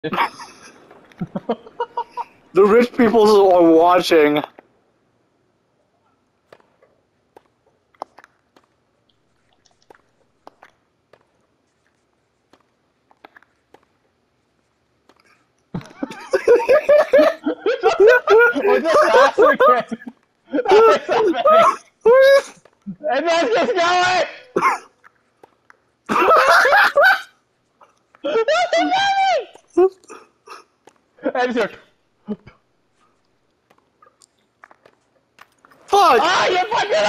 The rich people are watching. What's this last again? That was amazing. And then just going! And just Fuck! ah, you fucking